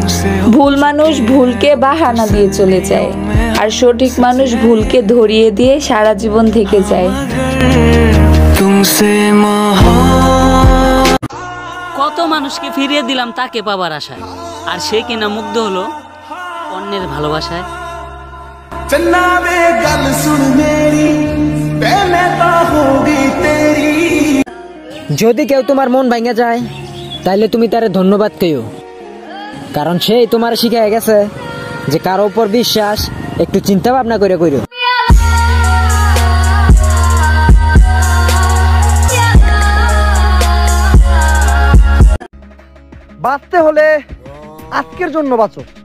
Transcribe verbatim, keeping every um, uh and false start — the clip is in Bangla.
ভুল মানুষ ভুলকে বাহানা দিয়ে চলে যায়, আর সঠিক মানুষ ভুলকে ধরিয়ে দিয়ে সারা জীবন থেকে যায়। কত মানুষকে ফিরিয়ে দিলাম তাকে পাবার আশায়, আর সে কিনা মুগ্ধ হলো অন্যের ভালোবাসায়। যদি কেউ তোমার মন ভাঙা যায় তাইলে তুমি তারে ধন্যবাদ কইও, কারণ সেই তোমার শিখায় গেছে যে কারো উপর বিশ্বাস একটু চিন্তা ভাবনা করে কইরো। বাঁচতে হলে আজকের জন্য বাঁচো।